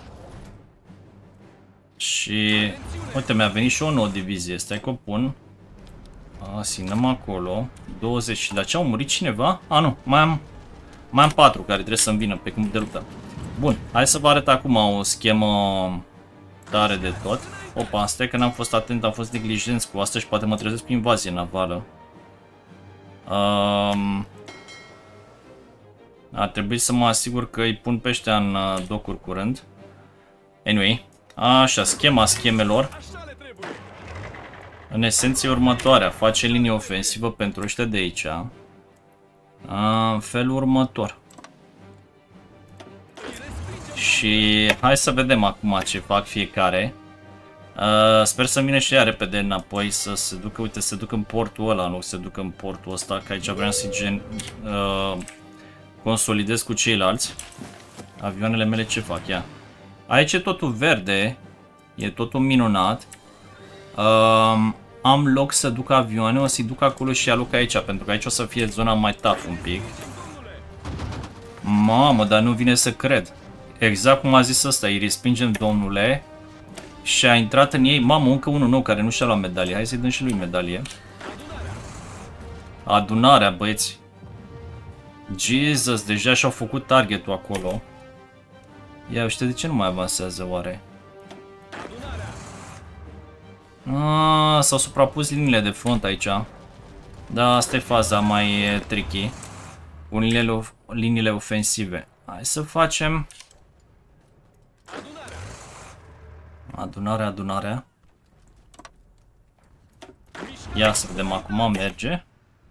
Și uite, mi-a venit și o nouă divizie. Stai că o pun. Asignăm acolo 20. La ce au murit cineva? Nu, mai am 4 care trebuie să-mi vină pe câmp de luptă. Bun, hai să vă arăt acum o schemă tare de tot. Opa, stai că n-am fost atent, am fost neglijenți cu asta și poate mă trezesc cu invazie navală. Ar trebui să mă asigur că îi pun pe ăștia în docuri curând. Anyway, așa, schema schemelor. În esență următoarea, face linie ofensivă pentru ăștia de aici. În felul următor. Și hai să vedem acum ce fac fiecare. Sper să vină și ea repede înapoi să se ducă, uite, se ducă în portul ăla, nu se ducă în portul ăsta, că aici vreau să consolidez cu ceilalți. Avioanele mele ce fac? Ia. Aici e totul verde, e totul minunat. Am loc să duc avioane, o să-i duc acolo și aloc aici, pentru că aici o să fie zona mai tough un pic. Mamă, dar nu vine să cred. Exact cum a zis ăsta, îi respingem, domnule. Și a intrat în ei, mamă, încă unul nou care nu și-a luat medalie. Hai să-i dăm și lui medalie. Adunarea, băieți. Jesus, deja și-au făcut targetul acolo. Ia, ăștia de ce nu mai avansează, oare? S-au suprapus liniile de front aici. Da, asta e faza mai tricky. Cu liniile ofensive. Hai să facem... Adunarea. Ia să vedem acum, merge.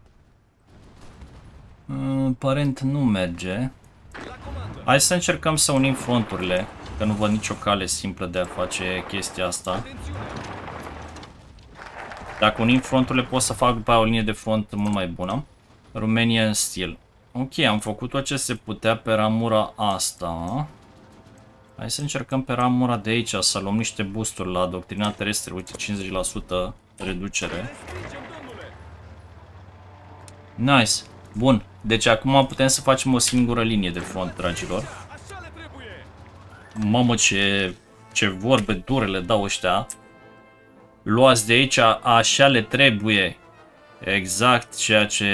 Aparent nu merge. Hai să încercăm să unim fronturile, că nu văd nicio cale simplă de a face chestia asta. Dacă unim fronturile pot să fac după aia o linie de front mult mai bună. Romanian Steel. Ok, am făcut tot ce se putea pe ramura asta. Hai să încercăm pe ramura de aici să luăm niște boosturi la doctrina terestră. Uite, 50% reducere. Nice. Bun. Deci acum putem să facem o singură linie de front, dragilor. Mamă, ce vorbe dure le dau ăștia. Luați de aici, așa le trebuie. Exact ceea ce...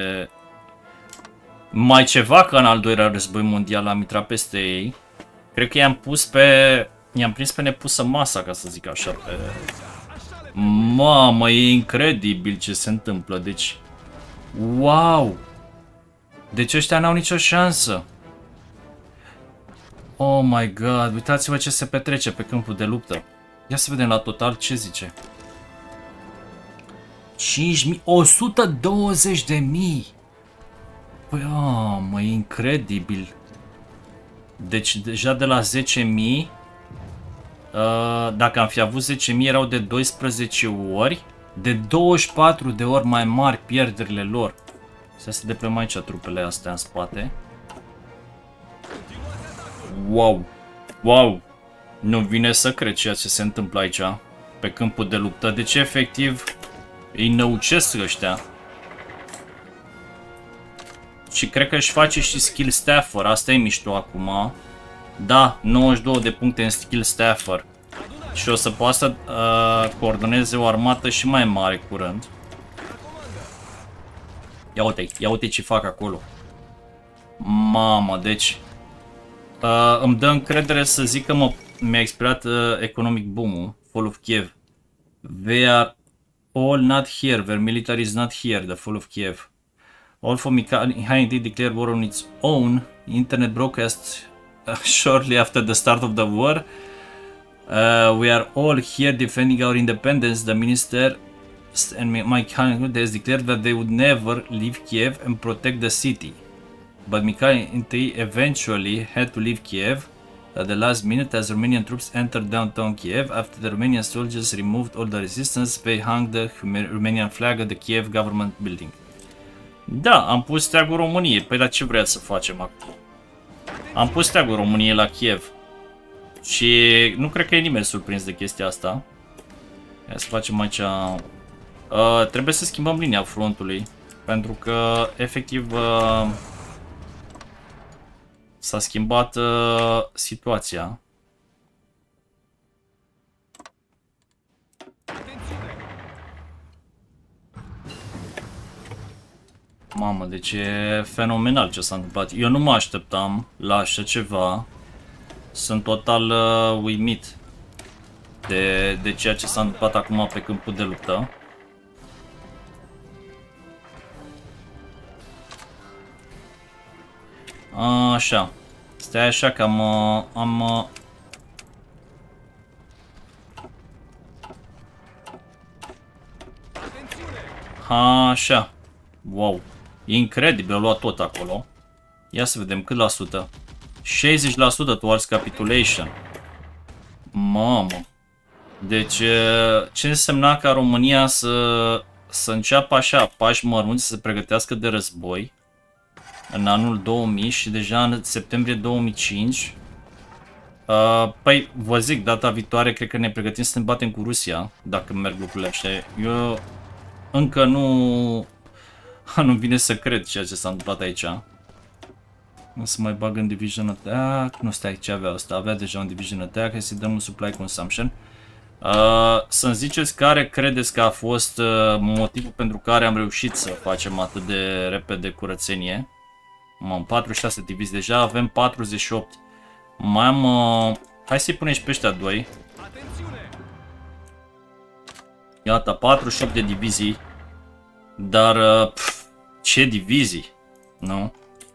Mai ceva ca în al doilea război mondial am intrat peste ei. Cred că i-am pus pe... I-am prins pe nepusă masa, ca să zic așa. Pe... Mamă, e incredibil ce se întâmplă. Deci... Wow! Deci ăștia n-au nicio șansă. Oh my god, uitați-vă ce se petrece pe câmpul de luptă. Ia să vedem la total ce zice. 5.000, 120.000. Păi, mă, e incredibil. Deci deja de la 10.000, dacă am fi avut 10.000 erau de 12 ori, de 24 de ori mai mari pierderile lor. Să deplăm aici trupele astea în spate. Wow, wow. Nu vine să cred ceea ce se întâmplă aici, pe câmpul de luptă. Deci efectiv îi năucesc ăștia. Și cred că își face și skill staffer. Asta e mișto acum. Da, 92 de puncte în skill staffer. Și o să poată să coordoneze o armată și mai mare curând. Ia uite ce fac acolo. Mamă, deci îmi dă încredere să zic că mi-a expirat economic boom-ul. Fall of Kiev. They are all not here. Their military is not here. The fall of Kiev. All for Mikhail declared war on its own. Internet broadcast shortly after the start of the war. We are all here defending our independence. The minister and Mikhail has declared that they would never leave Kiev and protect the city. But Mikhail eventually had to leave Kiev at the last minute as Romanian troops entered downtown Kiev. After the Romanian soldiers removed all the resistance, they hung the Romanian flag at the Kiev government building. Da, am pus steagul României. Păi dar ce vreați să facem acum? Am pus steagul României la Kiev. Și nu cred că e nimeni surprins de chestia asta. Hai să facem aici... trebuie să schimbăm linia frontului. Pentru că, efectiv, s-a schimbat situația. Mamă, deci e fenomenal ce s-a întâmplat. Eu nu mă așteptam la așa ceva. Sunt total uimit de ceea ce s-a întâmplat acum pe câmpul de luptă. Așa. Stai așa că am Așa. Wow. E incredibil, a luat tot acolo. Ia să vedem cât la sută. 60% towards capitulation. Mamă. Deci, ce însemna ca România să înceapă așa, pași mărunți, să se pregătească de război în anul 2000 și deja în septembrie 2005. Păi, vă zic, data viitoare cred că ne pregătim să ne batem cu Rusia, dacă merg lucrurile așa. Eu încă nu vine să cred ceea ce s-a întâmplat aici. O să mai bag în Division Attack. Nu, stai, ce avea ăsta? Avea deja un Division Attack. Hai să-i dăm un Supply Consumption. Să-mi ziceți care credeți că a fost motivul pentru care am reușit să facem atât de repede curățenie. 46 divizii, deja avem 48. Mai am... hai să-i punem și pe ăștia doi. Iată, 48 de divizii. Dar... ce divizii? Nu?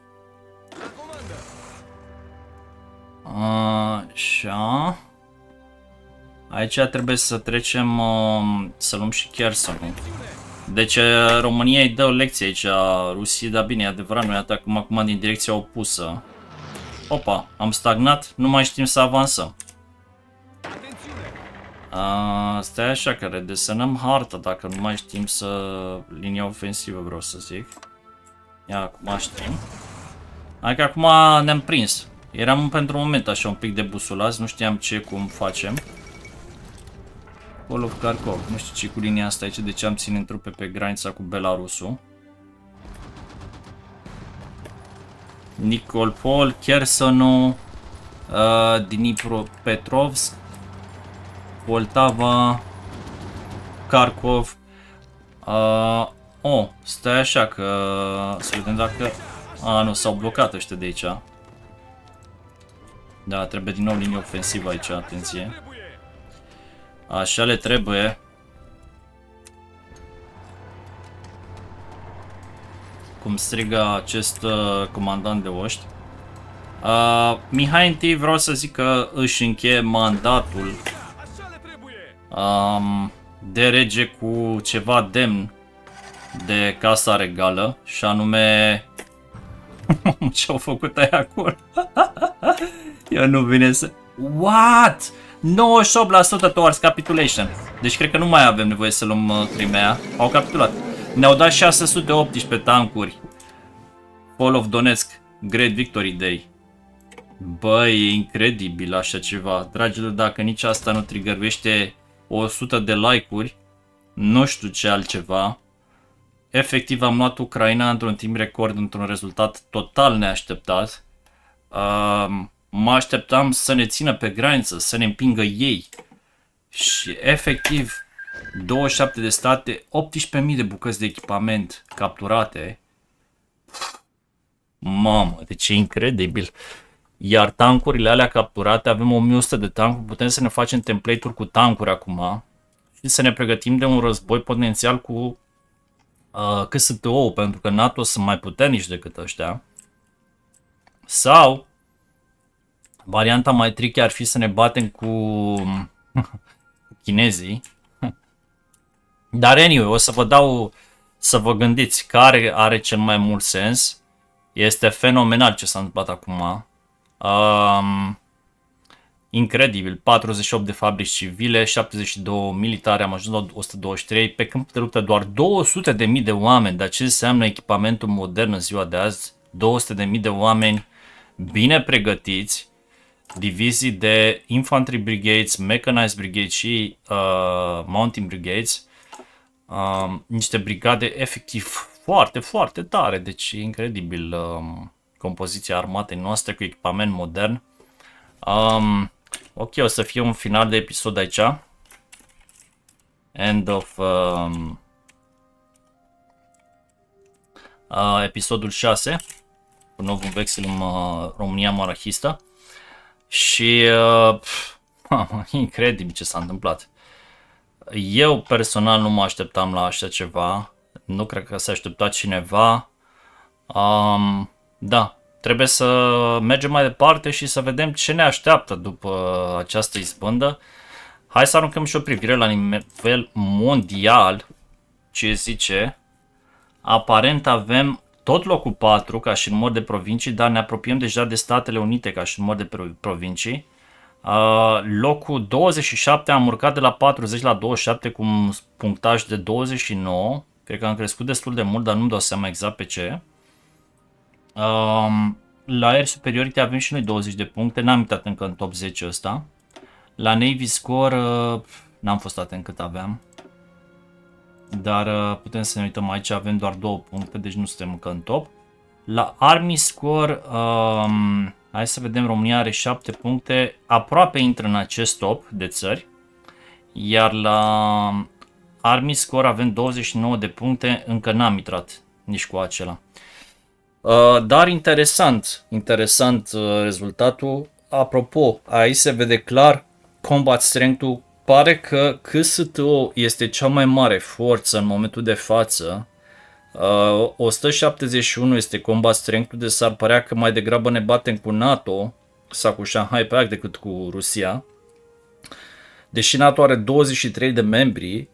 Așa. Aici trebuie să trecem, să luăm și Kherson. Deci România îi dă o lecție aici Rusiei, dar bine, e adevărat, noi atacăm acum din direcția opusă. Opa, am stagnat, nu mai știm să avansăm. Stai așa că redesenăm harta dacă nu mai știm să... linia ofensivă vreau să zic. Ia, acum știm. Hai că acum ne-am prins. Eram pentru un moment așa un pic debusulați, nu știam ce, cum facem. Pol of Kharkov, nu știu ce cu linia asta aici, de ce am ținut trupe pe granița cu Belarusul. Nikolpol, Khersonu, Dnipropetrovsk, Poltava, Kharkov. Stai așa că să vedem dacă... nu, s-au blocat ăștia de aici. Da, trebuie din nou linie ofensivă aici, atenție. Așa le trebuie. Cum strigă acest comandant de oști. Mihai întâi vreau să zic că își încheie mandatul de rege cu ceva demn de Casa Regală. Și anume... ce-au făcut aia acolo? Eu nu vine să... What? 98% towards capitulation. Deci cred că nu mai avem nevoie să luăm Crimea. Au capitulat. Ne-au dat 618 tancuri. Fall of Donetsk. Great Victory Day. Băi, e incredibil așa ceva. Dragilor, dacă nici asta nu trigăruiește 100 de like-uri, nu știu ce altceva. Efectiv am luat Ucraina într-un timp record, într-un rezultat total neașteptat. Mă așteptam să ne țină pe graniță, să ne împingă ei. Și efectiv 27 de state, 18.000 de bucăți de echipament capturate. Mamă, deci e incredibil. Iar tancurile alea capturate, avem 1100 de tancuri, putem să ne facem template-uri cu tancuri acum. Și să ne pregătim de un război potențial cu KSTO, pentru că NATO sunt mai puternici decât ăștia. Sau varianta mai tricky ar fi să ne batem cu chinezii. Dar anyway, o să vă dau să vă gândiți care are cel mai mult sens. Este fenomenal ce s-a întâmplat acum. Incredibil, 48 de fabrici civile, 72 militare, am ajuns la 123, pe câmp de luptă doar 200.000 de oameni. Dar ce înseamnă echipamentul modern în ziua de azi? 200.000 de oameni bine pregătiți, divizii de infantry brigades, mechanized brigades și mountain brigades, niște brigade efectiv foarte, foarte tare, deci e incredibil compoziția armatei noastre cu echipament modern. Ok, o să fie un final de episod aici. End of episodul 6 cu Novum Vexillum România Monarhistă. Și incredibil ce s-a întâmplat. Eu personal nu mă așteptam la așa ceva. Nu cred că s-a așteptat cineva. Da, trebuie să mergem mai departe și să vedem ce ne așteaptă după această izbândă. Hai să aruncăm și o privire la nivel mondial. Ce zice Aparent avem tot locul 4 ca și număr de provincii, dar ne apropiem deja de Statele Unite ca și număr de provincii. Locul 27 am urcat de la 40 la 27 cu un punctaj de 29. Cred că am crescut destul de mult, dar nu-mi dau seama exact pe ce. La Air Superiority avem și noi 20 de puncte, n-am intrat încă în top 10 ăsta. La Navy Score n-am fost atent cât aveam. Dar putem să ne uităm aici, avem doar 2 puncte, deci nu suntem încă în top. La Army Score, hai să vedem, România are 7 puncte, aproape intră în acest top de țări. Iar la Army Score avem 29 de puncte, încă n-am intrat nici cu acela. Dar interesant rezultatul. Apropo, aici se vede clar Combat Strength-ul. Pare că KSTO este cea mai mare forță în momentul de față. 171 este Combat Strength-ul, deci s-ar părea că mai degrabă ne batem cu NATO sau cu Shanghai Pact decât cu Rusia. Deși NATO are 23 de membri,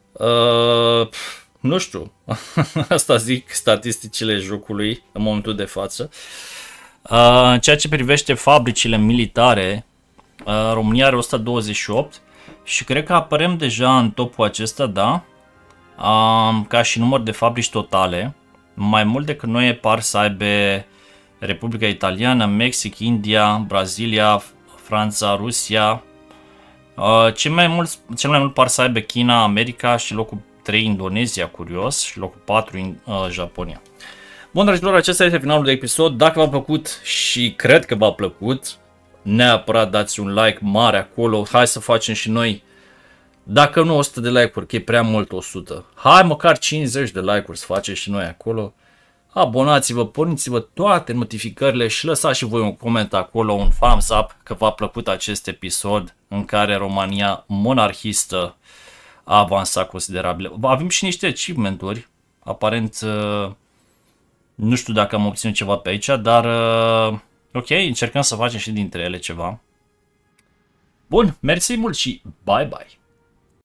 nu știu, asta zic statisticile jocului în momentul de față. Ceea ce privește fabricile militare, România are 128 și cred că apărăm deja în topul acesta, da, ca și număr de fabrici totale. Mai mult decât noi par să aibă Republica Italiană, Mexic, India, Brazilia, Franța, Rusia. Cel mai mult par să aibă China, America și locul 3 Indonezia, curios, și locul 4 Japonia. Bun, dragilor, acesta este finalul de episod. Dacă v-a plăcut și cred că v-a plăcut, neapărat dați un like mare acolo. Hai să facem și noi, dacă nu 100 de like-uri, că e prea mult 100. Hai măcar 50 de like-uri să facem și noi acolo. Abonați-vă, porniți-vă toate notificările și lăsați și voi un coment acolo, un thumbs up, că v-a plăcut acest episod în care România monarhistă a avansat considerabil. Avem și niște achievement-uri, aparent nu știu dacă am obținut ceva pe aici, dar ok, încercăm să facem și dintre ele ceva. Bun, mersi mult și bye bye!